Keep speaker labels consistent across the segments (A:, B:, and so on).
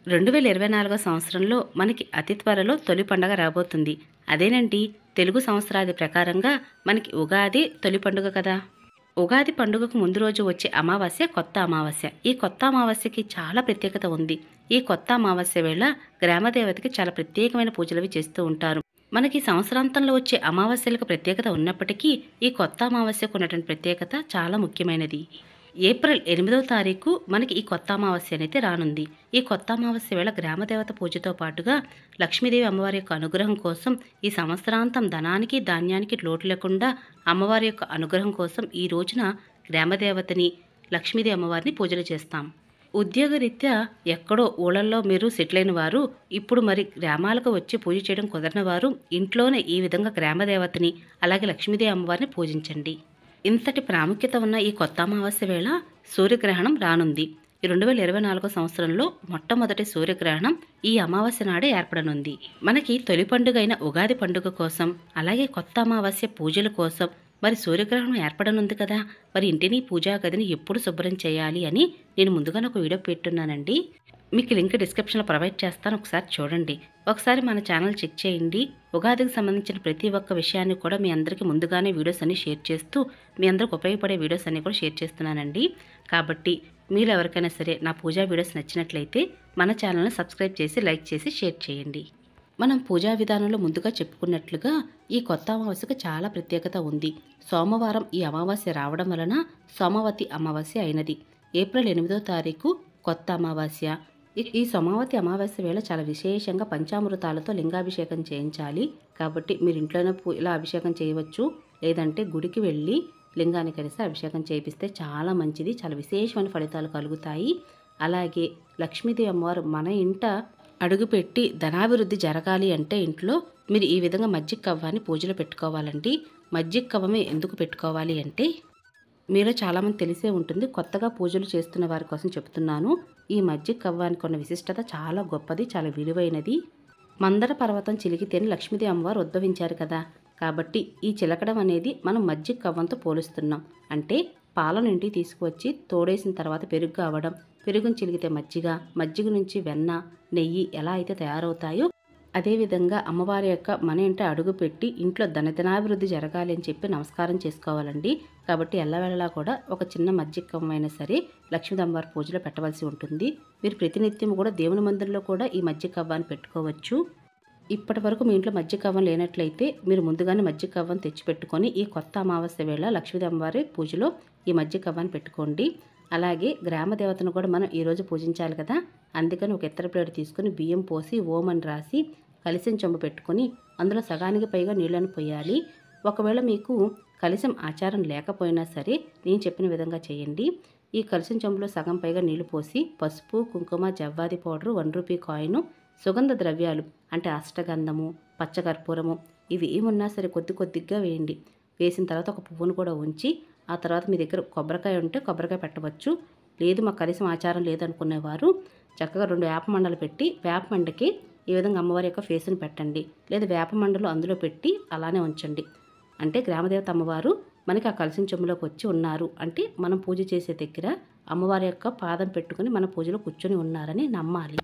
A: 2024 సంవత్సరంలో మనకి అతి త్వరలో తొలి పండగ రాబోతుంది. అదేనండి, తెలుగు సంవత్సరాది ప్రకారంగా మనకి ఉగాది తొలి పండుగ కదా! ఉగాది పండుగకు ముందు రోజు వచ్చే అమావాస్య కొత్త అమావాస్య. ఈ కొత్త అమావాస్యకి చాలా ప్రత్యేకత ఉంది. ఈ కొత్త అమావాస్య వేళ గ్రామదేవతకి చాలా ప్రత్యేకమైన పూజలవి చేస్తూ ఉంటారు. మనకి సంవత్సరాంతంలో వచ్చే అమావాస్యలకు ప్రత్యేకత ఉన్నప్పటికీ ఈ కొత్త అమావాస్యకు ఉన్నటువంటి ప్రత్యేకత చాలా ముఖ్యమైనది. ఏప్రిల్ 8వ తారీఖు మనకి ఈ కొత్త అమావాస్య అనేది రానుంది. ఈ కొత్త అమావాస్య వేళ గ్రామదేవత పూజతో పాటుగా లక్ష్మీదేవి అమ్మవారి యొక్క అనుగ్రహం కోసం, ఈ సంవత్సరాంతం ధనానికి ధాన్యానికి లోటు లేకుండా అమ్మవారి యొక్క అనుగ్రహం కోసం ఈ రోజున గ్రామదేవతని, లక్ష్మీదేవి అమ్మవారిని పూజలు చేస్తాం. ఉద్యోగరీత్యా ఎక్కడో ఊళ్ళల్లో మీరు సెటిల్ అయిన వారు, ఇప్పుడు మరి గ్రామాలకు వచ్చి పూజ చేయడం కుదరని వారు ఇంట్లోనే ఈ విధంగా గ్రామదేవతని అలాగే లక్ష్మీదేవి అమ్మవారిని పూజించండి. ఇంతటి ప్రాముఖ్యత ఉన్న ఈ కొత్త అమావాస్య వేళ సూర్యగ్రహణం రానుంది. ఈ 2024 సంవత్సరంలో మొట్టమొదటి సూర్యగ్రహణం ఈ అమావాస్య నాడే ఏర్పడనుంది. మనకి తొలి పండుగ అయిన ఉగాది పండుగ కోసం, అలాగే కొత్త అమావాస్య పూజల కోసం మరి సూర్యగ్రహణం ఏర్పడనుంది కదా, మరి ఇంటిని పూజా గదిని ఎప్పుడు శుభ్రం చేయాలి అని నేను ముందుగానే ఒక వీడియో పెట్టున్నానండి. మీకు లింక్ డిస్క్రిప్షన్లో ప్రొవైడ్ చేస్తాను, ఒకసారి చూడండి. ఒకసారి మన ఛానల్ చెక్ చేయండి. ఉగాదికి సంబంధించిన ప్రతి ఒక్క విషయాన్ని కూడా మీ అందరికీ ముందుగానే వీడియోస్ అన్ని షేర్ చేస్తూ, మీ అందరికి ఉపయోగపడే వీడియోస్ అన్ని కూడా షేర్ చేస్తున్నానండి. కాబట్టి మీరు ఎవరికైనా సరే నా పూజా వీడియోస్ నచ్చినట్లయితే మన ఛానల్ని సబ్స్క్రైబ్ చేసి, లైక్ చేసి, షేర్ చేయండి. మనం పూజా విధానంలో ముందుగా చెప్పుకున్నట్లుగా ఈ కొత్త అమావాస్యకు చాలా ప్రత్యేకత ఉంది. సోమవారం ఈ అమావాస్య రావడం వలన సోమవతి అమావాస్య అయినది. ఏప్రిల్ 8వ తారీఖు కొత్త అమావాస్య. ఈ సోమవతి అమావాస్య వేళ చాలా విశేషంగా పంచామృతాలతో లింగాభిషేకం చేయించాలి. కాబట్టి మీరు ఇంట్లోనే ఇలా అభిషేకం చేయవచ్చు, లేదంటే గుడికి వెళ్ళి లింగాన్ని కలిసి అభిషేకం చేయిస్తే చాలా మంచిది, చాలా విశేషమైన ఫలితాలు కలుగుతాయి. అలాగే లక్ష్మీదేవి అమ్మవారు మన ఇంట అడుగుపెట్టి ధనాభివృద్ధి జరగాలి అంటే ఇంట్లో మీరు ఈ విధంగా మజ్జిగ కవ్వాన్ని పూజలో పెట్టుకోవాలండి. మజ్జిగ కవ్వమే ఎందుకు పెట్టుకోవాలి అంటే, మీలో చాలామంది తెలిసే ఉంటుంది, కొత్తగా పూజలు చేస్తున్న వారి కోసం చెప్తున్నాను. ఈ మజ్జిగ కవ్వానికి ఉన్న విశిష్టత చాలా గొప్పది, చాలా విలువైనది. మందర పర్వతం చిలికితేనే లక్ష్మీదేవి అమ్మవారు ఉద్భవించారు కదా, కాబట్టి ఈ చిలకడం అనేది మనం మజ్జిగ కవ్వంతో పోలుస్తున్నాం. అంటే పాలను ఇంటికి తీసుకువచ్చి తోడేసిన తర్వాత పెరుగు అవ్వడం, పెరుగును చిలికితే మజ్జిగ, మజ్జిగ నుంచి వెన్న, నెయ్యి ఎలా అయితే తయారవుతాయో అదేవిధంగా అమ్మవారి యొక్క మన ఇంట అడుగుపెట్టి ఇంట్లో ధనాభివృద్ధి జరగాలి అని చెప్పి నమస్కారం చేసుకోవాలండి. కాబట్టి ఎల్లవేళలా కూడా ఒక చిన్న మజ్జిగ కవ్వమైనా సరే లక్ష్మీ అమ్మవారి పూజలో పెట్టవలసి ఉంటుంది. మీరు ప్రతినిత్యం కూడా దేవుని మందిరంలో కూడా ఈ మజ్జిగ కవ్వాన్ని పెట్టుకోవచ్చు. ఇప్పటి వరకు మీ ఇంట్లో మజ్జిగ కవ్వం లేనట్లయితే మీరు ముందుగానే మజ్జిగ కవ్వం తెచ్చిపెట్టుకొని ఈ కొత్త అమావాస్య వేళ లక్ష్మీ అమ్మవారి పూజలో ఈ మజ్జిగ కవ్వాన్ని పెట్టుకోండి. అలాగే గ్రామ దేవతను కూడా మనం ఈరోజు పూజించాలి కదా, అందుకని ఒక ఇత్తడి ప్లేట్ తీసుకొని బియ్యం పోసి ఓం అని రాసి కలశం చెంబు పెట్టుకొని అందులో సగానికి పైగా నీళ్లను పోయాలి. ఒకవేళ మీకు కలశం ఆచారం లేకపోయినా సరే నేను చెప్పిన విధంగా చేయండి. ఈ కలశం చెంబులో సగం పైగా నీళ్లు పోసి పసుపు, కుంకుమ, జవ్వాది పౌడరు, 1 రూపీ కాయిను, సుగంధ ద్రవ్యాలు అంటే అష్టగంధము, పచ్చకర్పూరము, ఇవి ఏమున్నా సరే కొద్ది కొద్దిగా వేయండి. వేసిన తర్వాత ఒక పువ్వును కూడా ఉంచి ఆ తర్వాత మీ దగ్గర కొబ్బరికాయ ఉంటే కొబ్బరికాయ పెట్టవచ్చు. లేదు మాకు కనీసం ఆచారం లేదనుకునేవారు చక్కగా 2 వేప మండలు పెట్టి వేప మండకి ఈ విధంగా అమ్మవారి యొక్క ఫేస్ని పెట్టండి. లేదా వేప మండలు అందులో పెట్టి అలానే ఉంచండి. అంటే గ్రామదేవత అమ్మవారు మనకి ఆ కలశం చెంబులోకి వచ్చి ఉన్నారు అంటే మనం పూజ చేసే దగ్గర అమ్మవారి యొక్క పాదం పెట్టుకుని మన పూజలో కూర్చొని ఉన్నారని నమ్మాలి.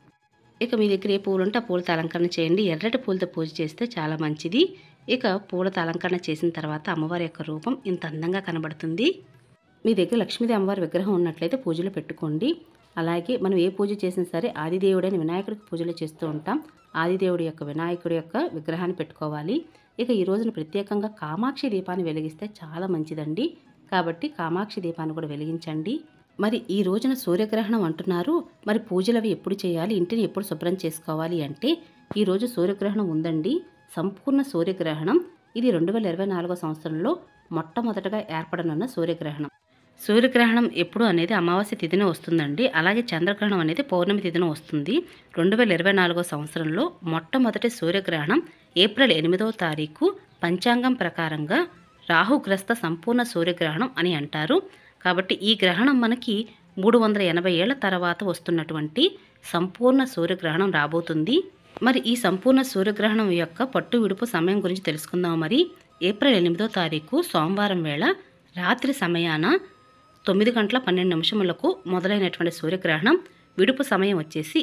A: ఇక మీ దగ్గర ఏ పూలు ఉంటే ఆ పూలతో అలంకరణ చేయండి. ఎర్రటి పూలతో పూజ చేస్తే చాలా మంచిది. ఇక పూలతో అలంకరణ చేసిన తర్వాత అమ్మవారి యొక్క రూపం ఇంత అందంగా కనబడుతుంది. మీ దగ్గర లక్ష్మీదేవి అమ్మవారి విగ్రహం ఉన్నట్లయితే పూజలో పెట్టుకోండి. అలాగే మనం ఏ పూజ చేసినా సరే ఆదిదేవుడైన వినాయకుడికి పూజలు చేస్తూ ఉంటాం. ఆదిదేవుడి యొక్క వినాయకుడి యొక్క విగ్రహాన్ని పెట్టుకోవాలి. ఇక ఈ రోజున ప్రత్యేకంగా కామాక్షి దీపాన్ని వెలిగిస్తే చాలా మంచిదండి. కాబట్టి కామాక్షి దీపాన్ని కూడా వెలిగించండి. మరి ఈ రోజున సూర్యగ్రహణం అంటున్నారు, మరి పూజలు అవి ఎప్పుడు చేయాలి, ఇంటిని ఎప్పుడు శుభ్రం చేసుకోవాలి అంటే ఈరోజు సూర్యగ్రహణం ఉందండి. సంపూర్ణ సూర్యగ్రహణం. ఇది 2024 సంవత్సరంలో మొట్టమొదటగా ఏర్పడనున్న సూర్యగ్రహణం. సూర్యగ్రహణం ఎప్పుడు అనేది అమావాస్య తిథిన వస్తుందండి. అలాగే చంద్రగ్రహణం అనేది పౌర్ణమి తిథిన వస్తుంది. 2024 సంవత్సరంలో మొట్టమొదటి సూర్యగ్రహణం ఏప్రిల్ 8వ తారీఖు పంచాంగం ప్రకారంగా రాహుగ్రస్త సంపూర్ణ సూర్యగ్రహణం అని అంటారు. కాబట్టి ఈ గ్రహణం మనకి 380 ఏళ్ల తర్వాత వస్తున్నటువంటి సంపూర్ణ సూర్యగ్రహణం రాబోతుంది. మరి ఈ సంపూర్ణ సూర్యగ్రహణం యొక్క పట్టు విడుపు సమయం గురించి తెలుసుకుందాం. మరి ఏప్రిల్ 8వ తారీఖు సోమవారం వేళ రాత్రి సమయాన 9 గంటల 12 నిమిషములకు మొదలైనటువంటి సూర్యగ్రహణం విడుపు సమయం వచ్చేసి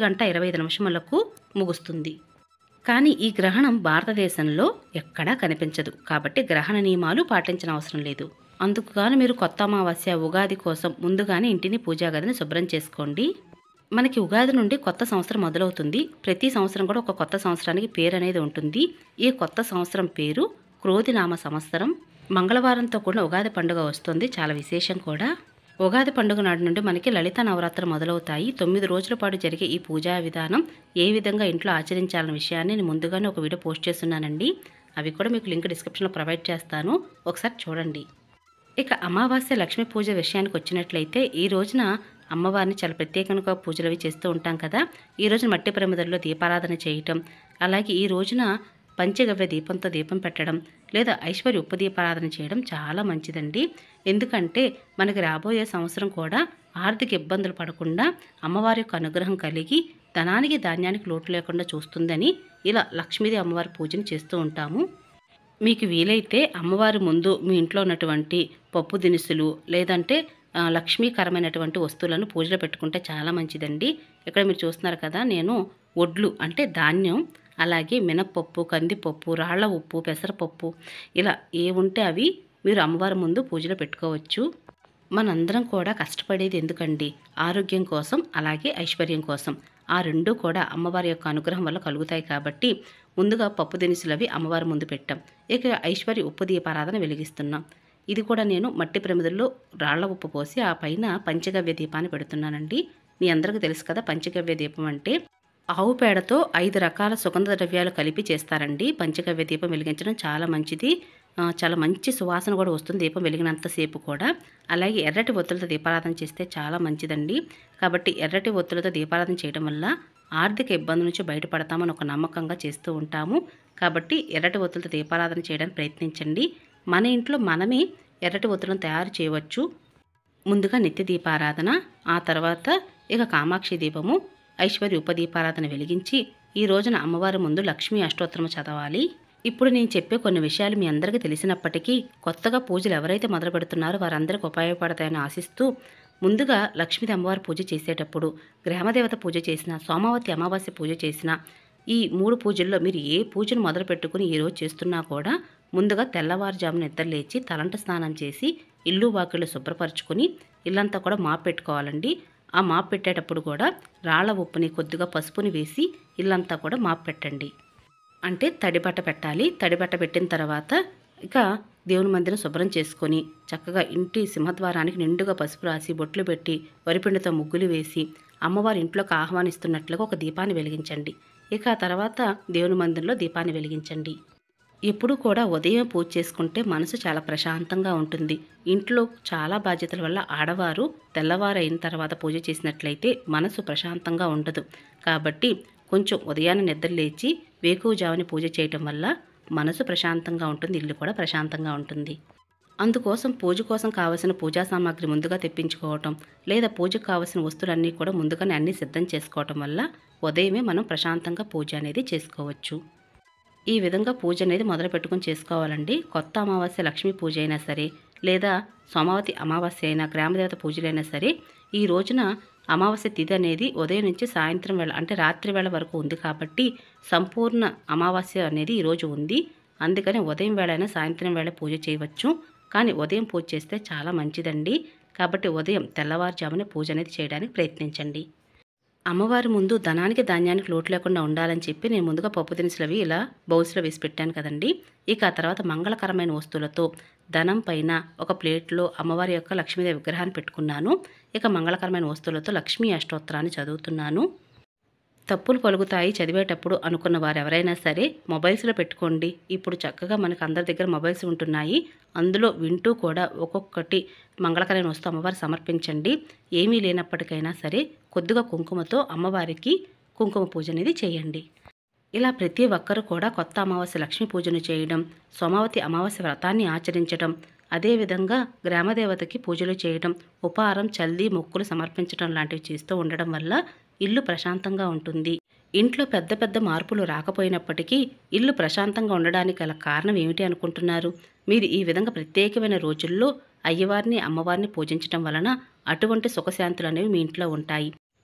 A: 1:25 ముగుస్తుంది. కానీ ఈ గ్రహణం భారతదేశంలో ఎక్కడా కనిపించదు. కాబట్టి గ్రహణ నియమాలు పాటించిన అవసరం లేదు. అందుకు గాను మీరు కొత్త అమావాస్య, ఉగాది కోసం ముందుగానే ఇంటిని, పూజా గదిని శుభ్రం చేసుకోండి. మనకి ఉగాది నుండి కొత్త సంవత్సరం మొదలవుతుంది. ప్రతి సంవత్సరం కూడా ఒక కొత్త సంవత్సరానికి పేరు అనేది ఉంటుంది. ఈ కొత్త సంవత్సరం పేరు క్రోధినామ సంవత్సరం. మంగళవారంతో కూడిన ఉగాది పండుగ వస్తుంది. చాలా విశేషం కూడా. ఉగాది పండుగ నాటి నుండి మనకి లలిత నవరాత్రులు మొదలవుతాయి. 9 రోజుల పాటు జరిగే ఈ పూజా విధానం ఏ విధంగా ఇంట్లో ఆచరించాలన్న విషయాన్ని నేను ముందుగానే ఒక వీడియో పోస్ట్ చేస్తున్నానండి. అవి కూడా మీకు లింక్ డిస్క్రిప్షన్లో ప్రొవైడ్ చేస్తాను, ఒకసారి చూడండి. ఇక అమావాస్య లక్ష్మీ పూజ విషయానికి వచ్చినట్లయితే ఈ రోజున అమ్మవారిని చాలా ప్రత్యేకంగా పూజలు అవి చేస్తూ ఉంటాం కదా. ఈ రోజున మట్టి ప్రమిదల్లో దీపారాధన చేయటం, అలాగే ఈ రోజున పంచగవ్య దీపంతో దీపం పెట్టడం లేదా ఐశ్వర్య ఉప్పు దీపారాధన చేయడం చాలా మంచిదండి. ఎందుకంటే మనకి రాబోయే సంవత్సరం కూడా ఆర్థిక ఇబ్బందులు పడకుండా అమ్మవారి యొక్క అనుగ్రహం కలిగి ధనానికి ధాన్యానికి లోటు లేకుండా చూస్తుందని ఇలా లక్ష్మీదేవి అమ్మవారి పూజను చేస్తూ ఉంటాము. మీకు వీలైతే అమ్మవారి ముందు మీ ఇంట్లో ఉన్నటువంటి పప్పు దినుసులు లేదంటే లక్ష్మీకరమైనటువంటి వస్తువులను పూజలో పెట్టుకుంటే చాలా మంచిదండి. ఇక్కడ మీరు చూస్తున్నారు కదా, నేను ఒడ్లు అంటే ధాన్యం, అలాగే మినప్పప్పు, కందిపప్పు, రాళ్ల ఉప్పు, పెసరపప్పు ఇలా ఏ ఉంటే అవి మీరు అమ్మవారి ముందు పూజలో పెట్టుకోవచ్చు. మనందరం కూడా కష్టపడేది ఎందుకండి? ఆరోగ్యం కోసం, అలాగే ఐశ్వర్యం కోసం. ఆ రెండూ కూడా అమ్మవారి యొక్క అనుగ్రహం వల్ల కలుగుతాయి. కాబట్టి ముందుగా పప్పు దినుసులు అవి అమ్మవారి ముందు పెట్టాం. ఇక ఐశ్వర్య ఉప్పు దీపారాధన వెలిగిస్తున్నాం. ఇది కూడా నేను మట్టి ప్రమిదల్లో రాళ్ల ఉప్పు పోసి ఆ పైన పంచగవ్య దీపాన్ని పెడుతున్నానండి. మీ అందరికీ తెలుసు కదా, పంచగవ్య దీపం అంటే ఆవు పేడతో 5 రకాల సుగంధ ద్రవ్యాలు కలిపి చేస్తారండి. పంచగవ్య దీపం వెలిగించడం చాలా మంచిది. చాలా మంచి సువాసన కూడా వస్తుంది దీపం వెలిగినంతసేపు కూడా. అలాగే ఎర్రటి ఒత్తులతో దీపారాధన చేస్తే చాలా మంచిదండి. కాబట్టి ఎర్రటి ఒత్తులతో దీపారాధన చేయడం వల్ల ఆర్థిక ఇబ్బందుల నుంచి బయటపడతామని ఒక నమ్మకంగా చేస్తూ ఉంటాము. కాబట్టి ఎర్రటి ఒత్తులతో దీపారాధన చేయడానికి ప్రయత్నించండి. మన ఇంట్లో మనమే ఎర్రటి ఒత్తులను తయారు చేయవచ్చు. ముందుగా నిత్య దీపారాధన, ఆ తర్వాత ఇక కామాక్షి దీపము, ఐశ్వర్య ఉప దీపారాధన వెలిగించి ఈ రోజున అమ్మవారి ముందు లక్ష్మీ అష్టోత్తరము చదవాలి. ఇప్పుడు నేను చెప్పే కొన్ని విషయాలు మీ అందరికీ తెలిసినప్పటికీ కొత్తగా పూజలు ఎవరైతే మొదలు పెడుతున్నారో వారందరికీ ఉపయోగపడతాయని ఆశిస్తూ, ముందుగా లక్ష్మీ అమ్మవారి పూజ చేసేటప్పుడు గ్రామదేవత పూజ చేసిన, సోమావతి అమావాస్య పూజ చేసిన, ఈ 3 పూజల్లో మీరు ఏ పూజను మొదలు పెట్టుకుని ఈరోజు చేస్తున్నా కూడా ముందుగా తెల్లవారుజామున నిద్రలేచి తలంట స్నానం చేసి ఇల్లు వాకిళ్ళు శుభ్రపరచుకొని ఇల్లంతా కూడా మాప్ పెట్టుకోవాలండి. ఆ మాప్ పెట్టేటప్పుడు కూడా రాళ్ల ఉప్పుని కొద్దిగా పసుపుని వేసి ఇల్లంతా కూడా మాప్ పెట్టండి. అంటే తడిబట్ట పెట్టాలి. తడిబట్ట పెట్టిన తర్వాత ఇక దేవుని మందిరం శుభ్రం చేసుకొని చక్కగా ఇంటి సింహద్వారానికి నిండుగా పసుపు రాసి బొట్లు పెట్టి వరిపిండితో ముగ్గులు వేసి అమ్మవారి ఇంట్లోకి ఆహ్వానిస్తున్నట్లుగా ఒక దీపాన్ని వెలిగించండి. ఇక ఆ తర్వాత దేవుని మందిరంలో దీపాన్ని వెలిగించండి. ఎప్పుడు కూడా ఉదయం పూజ చేసుకుంటే మనసు చాలా ప్రశాంతంగా ఉంటుంది. ఇంట్లో చాలా బాధ్యతల వల్ల ఆడవారు తెల్లవారు అయిన తర్వాత పూజ చేసినట్లయితే మనసు ప్రశాంతంగా ఉండదు. కాబట్టి కొంచెం ఉదయాన్నే నిద్రలేచి వేకువజామున పూజ చేయటం వల్ల మనసు ప్రశాంతంగా ఉంటుంది, ఇల్లు కూడా ప్రశాంతంగా ఉంటుంది. అందుకోసం పూజ కోసం కావలసిన పూజా సామాగ్రి ముందుగా తెప్పించుకోవటం లేదా పూజకు కావలసిన వస్తువులన్నీ కూడా ముందుగానే అన్నీ సిద్ధం చేసుకోవటం వల్ల ఉదయమే మనం ప్రశాంతంగా పూజ అనేది చేసుకోవచ్చు. ఈ విధంగా పూజ అనేది మొదలు పెట్టుకుని చేసుకోవాలండి. కొత్త అమావాస్య లక్ష్మీ పూజ అయినా సరే లేదా సోమావతి అమావాస్య అయినా గ్రామదేవత పూజలైనా సరే ఈ రోజున అమావాస్య తిథి అనేది ఉదయం నుంచి సాయంత్రం వేళ అంటే రాత్రి వేళ వరకు ఉంది. కాబట్టి సంపూర్ణ అమావాస్య అనేది ఈరోజు ఉంది. అందుకని ఉదయం వేళ అయినా సాయంత్రం వేళ పూజ చేయవచ్చు. కానీ ఉదయం పూజ చేస్తే చాలా మంచిదండి. కాబట్టి ఉదయం తెల్లవారుజామున పూజ అనేది చేయడానికి ప్రయత్నించండి. అమ్మవారి ముందు ధనానికి ధాన్యానికి లోటు లేకుండా ఉండాలని చెప్పి నేను ముందుగా పప్పు దినుసులు అవి ఇలా బౌల్స్లో వేసి పెట్టాను కదండి. ఇక ఆ తర్వాత మంగళకరమైన వస్తువులతో ధనం పైన ఒక ప్లేట్లో అమ్మవారి యొక్క లక్ష్మీదేవి విగ్రహాన్ని పెట్టుకున్నాను. ఇక మంగళకరమైన వస్తువులతో లక్ష్మీ అష్టోత్తరాన్ని చదువుతున్నాను. తప్పులు పలుకుతాయి చదివేటప్పుడు అనుకున్న వారు ఎవరైనా సరే మొబైల్స్లో పెట్టుకోండి. ఇప్పుడు చక్కగా మనకు అందరి దగ్గర మొబైల్స్ ఉంటున్నాయి. అందులో వింటూ కూడా ఒక్కొక్కటి మంగళకరమైన వస్తువు అమ్మవారికి సమర్పించండి. ఏమీ లేనప్పటికైనా సరే కొద్దిగా కుంకుమతో అమ్మవారికి కుంకుమ పూజ అనేది చేయండి. ఇలా ప్రతి ఒక్కరూ కూడా కొత్త అమావాస్య లక్ష్మీ పూజను చేయడం, సోమావతి అమావాస్య వ్రతాన్ని ఆచరించడం, అదేవిధంగా గ్రామదేవతకి పూజలు చేయడం, ఉపహారం, చల్లి, మొక్కులు సమర్పించడం లాంటివి చేస్తూ ఉండడం వల్ల ఇల్లు ప్రశాంతంగా ఉంటుంది. ఇంట్లో పెద్ద పెద్ద మార్పులు రాకపోయినప్పటికీ ఇల్లు ప్రశాంతంగా ఉండడానికి గల కారణం ఏమిటి అనుకుంటున్నారు? మీరు ఈ విధంగా ప్రత్యేకమైన రోజుల్లో అయ్యవారిని అమ్మవారిని పూజించడం వలన అటువంటి సుఖశాంతులు అనేవి మీ ఇంట్లో ఉంటాయి.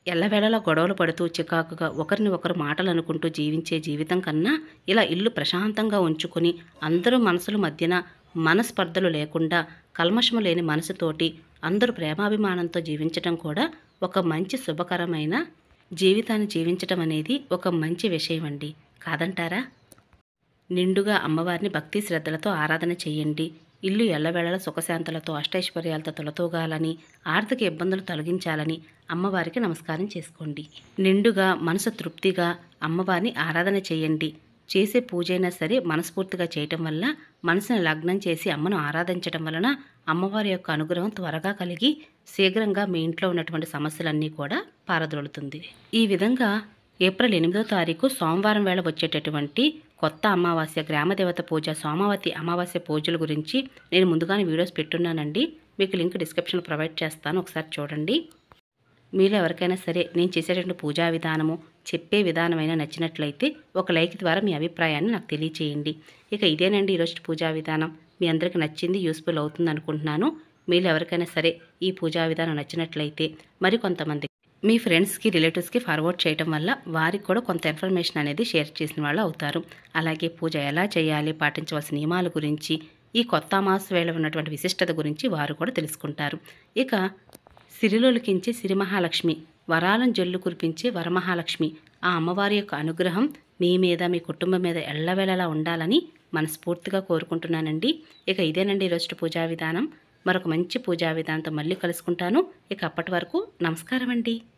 A: ఎల్లవేళలా గొడవలు పడుతూ చికాకుగా ఒకరిని ఒకరు మాటలు అనుకుంటూ జీవించే జీవితం కన్నా ఇలా ఇల్లు ప్రశాంతంగా ఉంచుకొని అందరూ మనసుల మధ్యన మనస్పర్ధలు లేకుండా కల్మషము లేని మనసుతోటి అందరూ ప్రేమాభిమానంతో జీవించటం కూడా ఒక మంచి శుభకరమైన జీవితాన్ని జీవించటం అనేది ఒక మంచి విషయం అండి, కాదంటారా? నిండుగా అమ్మవారిని భక్తి శ్రద్ధలతో ఆరాధన చేయండి. ఇల్లు ఎల్లవేళలా సుఖశాంతులతో అష్టైశ్వర్యాలతో తొలతూగాలని, ఆర్థిక ఇబ్బందులు తొలగించాలని అమ్మవారికి నమస్కారం చేసుకోండి. నిండుగా మనసు తృప్తిగా అమ్మవారిని ఆరాధన చేయండి. చేసే పూజైనా సరే మనస్ఫూర్తిగా చేయటం వల్ల, మనసుని లగ్నం చేసి అమ్మను ఆరాధించటం వలన అమ్మవారి యొక్క అనుగ్రహం త్వరగా కలిగి శీఘ్రంగా మీ ఇంట్లో ఉన్నటువంటి సమస్యలన్నీ కూడా పారద్రోలుతుంది. ఈ విధంగా ఏప్రిల్ 8వ తారీఖు సోమవారం వేళ వచ్చేటటువంటి కొత్త అమావాస్య గ్రామదేవత పూజ సోమావతి అమావాస్య పూజల గురించి నేను ముందుగానే వీడియోస్ పెట్టున్నానండి. మీకు లింక్ డిస్క్రిప్షన్లో ప్రొవైడ్ చేస్తాను, ఒకసారి చూడండి. మీలో ఎవరికైనా సరే నేను చేసేటువంటి పూజా విధానము చెప్పే విధానమైనా నచ్చినట్లయితే ఒక లైక్ ద్వారా మీ అభిప్రాయాన్ని నాకు తెలియచేయండి. ఇక ఇదేనండి ఈరోజు పూజా విధానం. మీ అందరికీ నచ్చింది, యూస్ఫుల్ అవుతుంది అనుకుంటున్నాను. మీలో ఎవరికైనా సరే ఈ పూజా విధానం నచ్చినట్లయితే మరికొంతమంది మీ ఫ్రెండ్స్కి రిలేటివ్స్కి ఫార్వర్డ్ చేయడం వల్ల వారికి కూడా కొంత ఇన్ఫర్మేషన్ అనేది షేర్ చేసిన వాళ్ళు అవుతారు. అలాగే పూజ ఎలా చేయాలి, పాటించవలసిన నియమాల గురించి, ఈ కొత్త అమావాస వేళ ఉన్నటువంటి విశిష్టత గురించి వారు కూడా తెలుసుకుంటారు. ఇక సిరిలోలికించే సిరిమహాలక్ష్మి, వరాలను జల్లు కురిపించే వరమహాలక్ష్మి, ఆ అమ్మవారి యొక్క అనుగ్రహం మీ మీద మీ కుటుంబం మీద ఎల్లవేళలా ఉండాలని మనస్ఫూర్తిగా కోరుకుంటున్నానండి. ఇక ఇదేనండి ఈరోజు పూజా విధానం. మరొక మంచి పూజా విధానంతో మళ్ళీ కలుసుకుంటాను. ఇక అప్పటి వరకు నమస్కారం అండి.